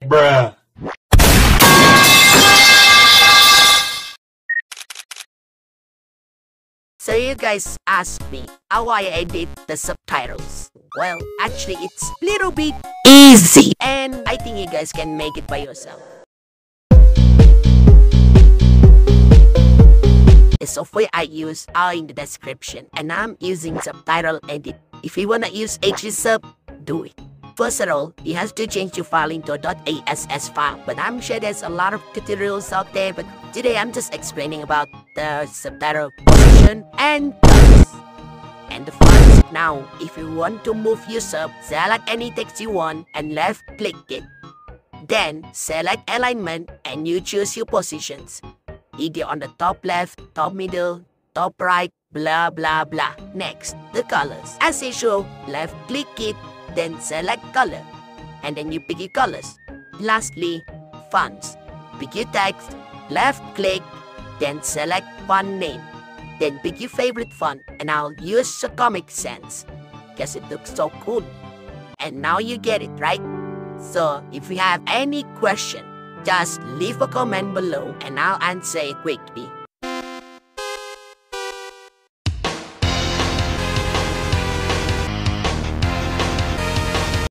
Bruh. So you guys asked me how I edit the subtitles. Well, actually it's a little bit easy and I think you guys can make it by yourself. The software I use are in the description and I'm using Subtitle Edit. If you wanna use aegisub, do it. First of all, you have to change your file into a .ass file, but I'm sure there's a lot of tutorials out there, but today I'm just explaining about the subtitle position and colors. And the fonts. Now, if you want to move your sub, select any text you want and left click it. Then, select alignment and you choose your positions. Either on the top left, top middle, top right, blah blah blah. Next, the colors. As usual, left click it, then select color. And then you pick your colors. Lastly, fonts. Pick your text, left click, then select font name. Then pick your favorite font and I'll use a Comic Sans. Guess it looks so cool. And now you get it, right? So, if you have any question, just leave a comment below and I'll answer it quickly.